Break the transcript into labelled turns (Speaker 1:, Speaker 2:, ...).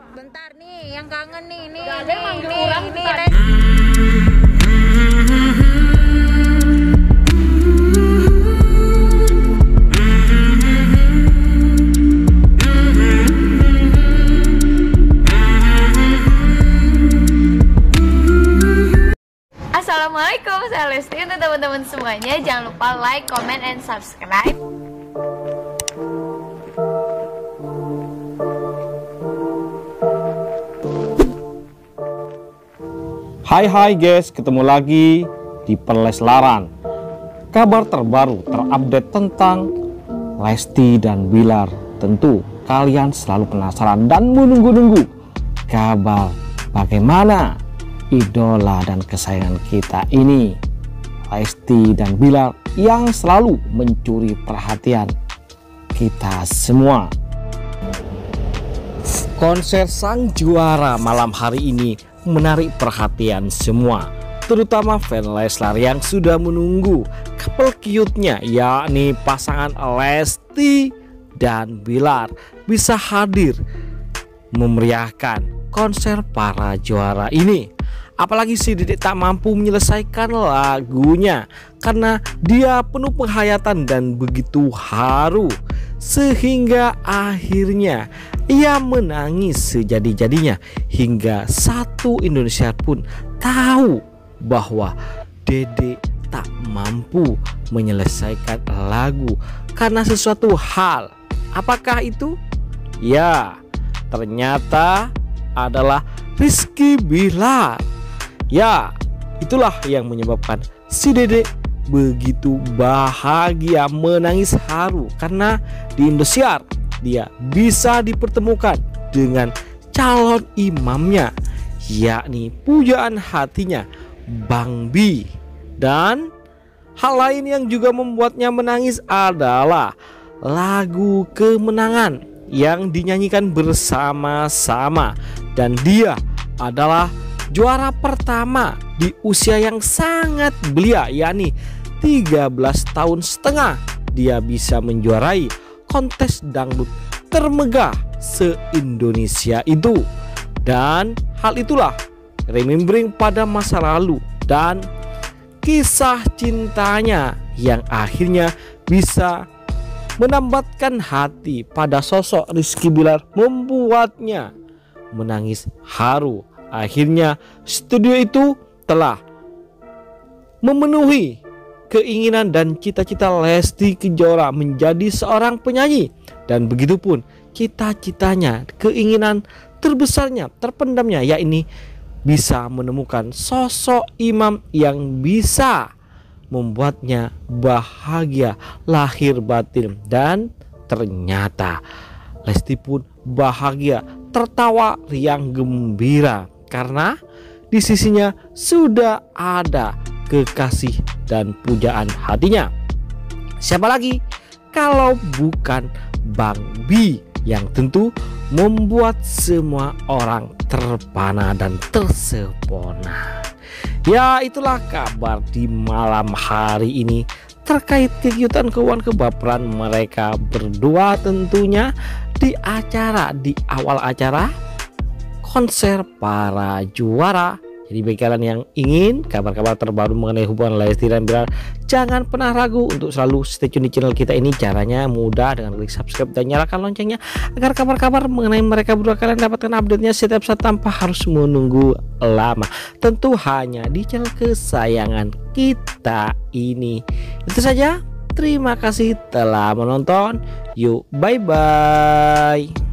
Speaker 1: Bentar nih, yang kangen nih, nih,
Speaker 2: Gak ada yang manggil orang
Speaker 1: nih,
Speaker 2: tadi. Assalamualaikum, saya Lesti. Untuk teman-teman semuanya, jangan lupa like, comment, and subscribe.
Speaker 3: Hai guys, ketemu lagi di Perleslaran. Kabar terbaru terupdate tentang Lesti dan Bilar. Tentu kalian selalu penasaran dan menunggu-nunggu kabar bagaimana idola dan kesayangan kita ini, Lesti dan Bilar, yang selalu mencuri perhatian kita semua. Konser sang juara malam hari ini menarik perhatian semua, terutama fans Leslar yang sudah menunggu couple cute-nya, yakni pasangan Lesti dan Bilar bisa hadir memeriahkan konser para juara ini. Apalagi si Dedek tak mampu menyelesaikan lagunya karena dia penuh penghayatan dan begitu haru, sehingga akhirnya ia menangis sejadi-jadinya hingga satu Indonesia pun tahu bahwa Dedek tak mampu menyelesaikan lagu karena sesuatu hal. Apakah itu? Ya, ternyata adalah Rizky Bilar. Ya, itulah yang menyebabkan si Dedek begitu bahagia, menangis haru karena di Indosiar dia bisa dipertemukan dengan calon imamnya, yakni pujaan hatinya Bang Bi. Dan hal lain yang juga membuatnya menangis adalah lagu Kemenangan yang dinyanyikan bersama-sama, dan dia adalah juara pertama di usia yang sangat belia, yakni 13 tahun setengah. Dia bisa menjuarai kontes dangdut termegah se-Indonesia itu. Dan hal itulah remembering pada masa lalu dan kisah cintanya yang akhirnya bisa menambatkan hati pada sosok Rizky Bilar, membuatnya menangis haru. Akhirnya studio itu telah memenuhi keinginan dan cita-cita Lesti Kejora menjadi seorang penyanyi. Dan begitupun cita-citanya, keinginan terbesarnya, terpendamnya, yakni bisa menemukan sosok imam yang bisa membuatnya bahagia lahir batin. Dan ternyata Lesti pun bahagia, tertawa riang gembira karena di sisinya sudah ada kekasih dan pujaan hatinya. Siapa lagi kalau bukan Bang Bi, yang tentu membuat semua orang terpana dan tersepona. Ya, itulah kabar di malam hari ini terkait kegiatan keuangan kebaperan mereka berdua, tentunya di awal acara konser para juara. Jadi bagi kalian yang ingin kabar-kabar terbaru mengenai hubungan Lesti dan Bilar, jangan pernah ragu untuk selalu stay tune di channel kita ini. Caranya mudah, dengan klik subscribe dan nyalakan loncengnya agar kabar-kabar mengenai mereka berdua kalian dapatkan update-nya setiap saat tanpa harus menunggu lama. Tentu hanya di channel kesayangan kita ini. Itu saja. Terima kasih telah menonton. Yuk, bye-bye.